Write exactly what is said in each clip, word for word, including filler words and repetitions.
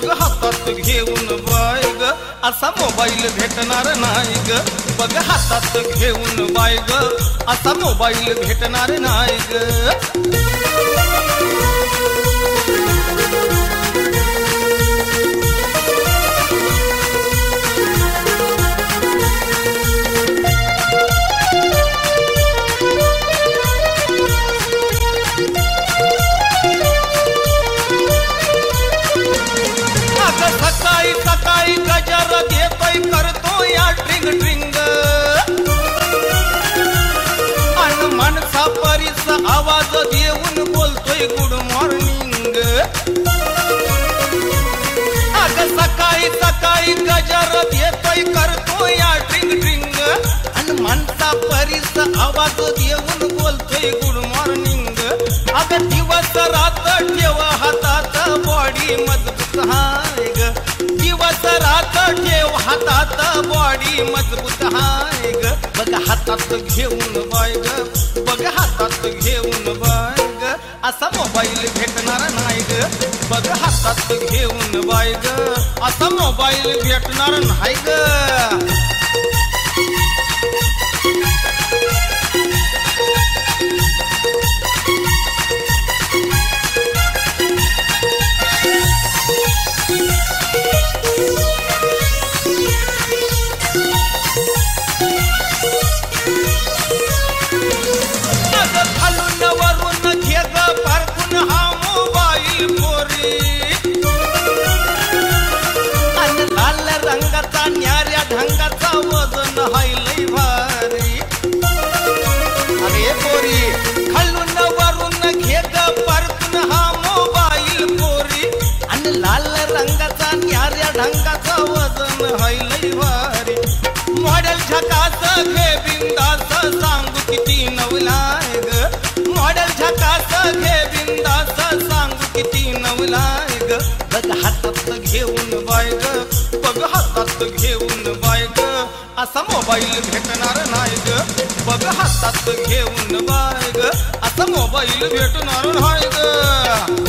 बघ हातात घेऊन बाय ग असा मोबाईल भेटणार नाही ग बघ हातात घेऊन बाय ग असा मोबाईल भेटणार नाही ग सकाळी सकाळी गजर घेतोय करतो या ट्रिंग ट्रिंग अन माणसा परीस आवाज देऊन बोलतोय गुड मॉर्निंग अग सकाळी सकाळी गजर घेतोय करतो या ट्रिंग ट्रिंग अन माणसा परीस आवाज देऊन बोलतोय गुड मॉर्निंग अग दिवस रात ठेव हातात बॉडी मजबूत हाय ग दिवस रात ठेव हातात बॉडी मजबूत हाय ग बघ हातात घेऊन बाय ग बघ हातात घेऊन बाय ग असा मोबाईल भेटणार नाही ग बघ हातात घेऊन बाय ग असा मोबाईल भेटणार नाही ग वरून घे ग पारखून हा मोबाईल पोरी आणि लाल रंगाचा न्याऱ्या ढंगाचा वजन हाय लई भारी अरे पोरी खालून वरून घे ग पारखून हा मोबाईल पोरी आणि लाल रंगाचा न्याऱ्या ढंगाचा वजन हाय लई भारी मॉडेल झकास घे बिंदास सांगू किती नवलाय ग मॉडेल झकास घे बिंदास सांगू किती नवलाय ग बघ हातात घेऊन बाय ग बघ हातात घेऊन बाय ग असा मोबाईल भेटणार नाही ग बघ हातात घेऊन बाय ग असा मोबाईल भेटणार नाही ग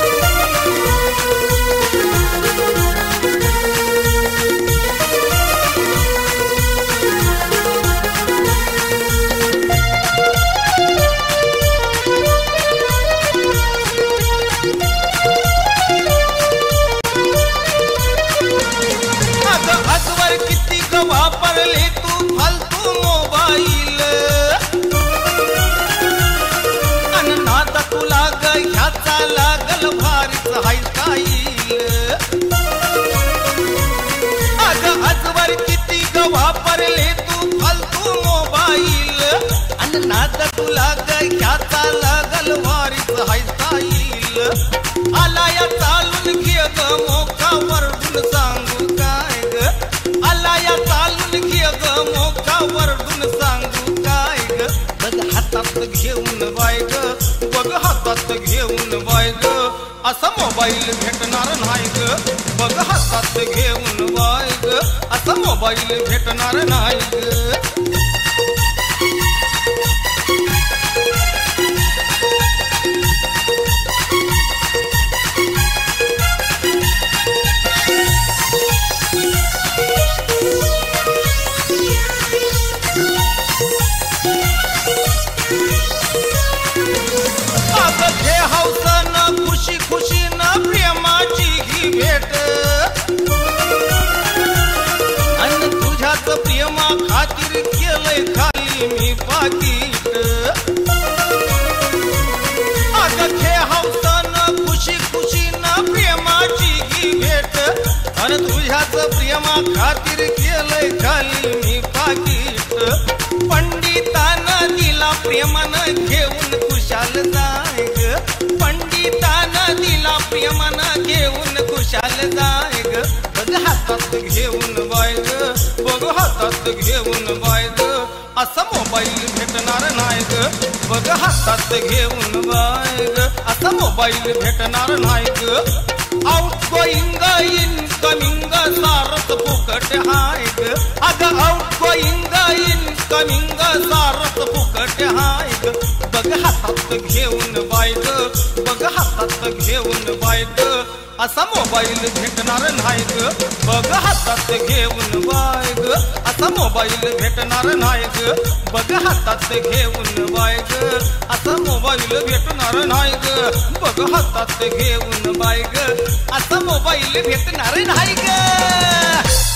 आजवर किती ग वापरले तू फालतू मोबाईल अन नाद तुला ग ह्याचा लागल भारीच हाय स्टाईल अग आजवर किती ग वापरले तू फालतू मोबाईल अन नाद तुला ग ह्याचा लागल भारीच हाय स्टाईल आलाया चालून घे ग मोका वरडून सांगू काय ग आलाया चालून घे ग मोका वरडून सांगू काय ग बघ हातात घेऊन बाय ग बघ हातात घेऊन बाय ग असा मोबाईल भेटणार नाही ग बघ हातात घेऊन बाय ग असा मोबाईल भेटणार नाही ग घे हौसन खुशी खुशी न प्रेमाची ही भेट आणि तुझ्याच प्रेमा खातीर केलंय खाली मी पाकीट अग घे हौसन खुशी खुशी न प्रेमाची ही भेट आणि तुझ्याच प्रेमा खातीर केलंय खाली मी पाकीट पंडितानं दिला प्रेमानं घेऊन खुशाल जाय ग पंडितानं दिला प्रेमानं घेऊन खुशाल जाय ग बघ हातात घेऊन बाय ग बघ हातात घेऊन बाय ग असा मोबाईल भेटणार नाही ग बघ हातात घेऊन बाय ग असा मोबाईल भेटणार नाही ग आउट गोईंग इनकमिंग सारत फुकट हाय ग अग आउट गोईंग इनकमिंग सारत फुकट हाय ग बघ हातात घेऊन बाय ग बघ हातात घेऊन बाय ग असा मोबाईल भेटणार नाही ग बघ हातात घेऊन बाय ग असा मोबाईल भेटणार नाही ग बघ हातात घेऊन बाय ग असा मोबाईल भेटणार नाही ग बघ हातात घेऊन बाय ग असा मोबाईल भेटणार नाही ग